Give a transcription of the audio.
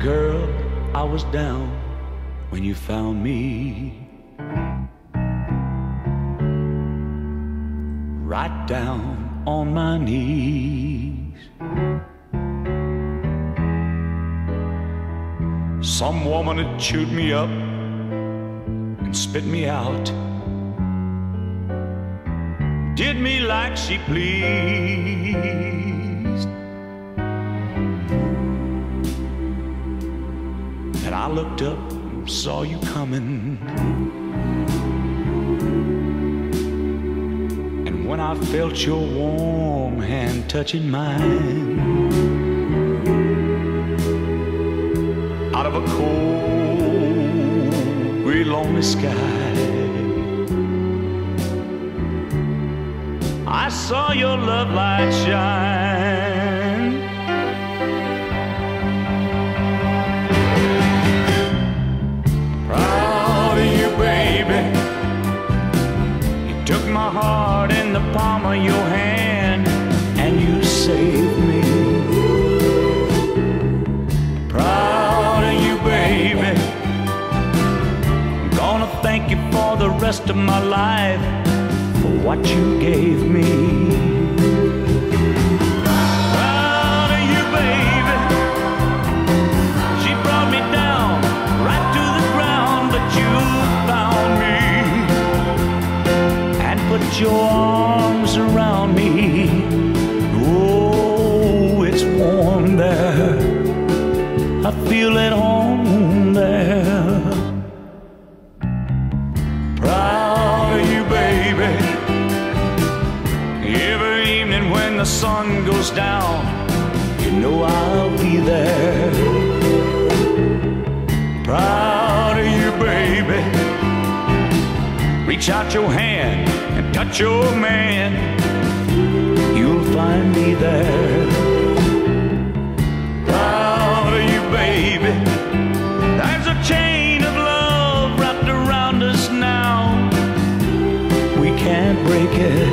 Girl, I was down when you found me. Right down on my knees. Some woman had chewed me up and spit me out. Did me like she pleased. And I looked up and saw you coming. And when I felt your warm hand touching mine, out of a cold, gray, lonely sky, I saw your love light shine. Proud of you, baby. You took my heart in the palm of your hand and you saved me. Proud of you, baby. I'm gonna thank you for the rest of my life for what you gave me. Proud of you, baby. She brought me down right to the ground, but you found me and put your arms around me. Oh, it's warm there. I feel at home there. Proud of you, baby. Every evening when the sun goes down, you know I'll be there. Proud of you, baby. Reach out your hand and touch your man, you'll find me there. Proud of you, baby. There's a chain of love wrapped around us now. We can't break it.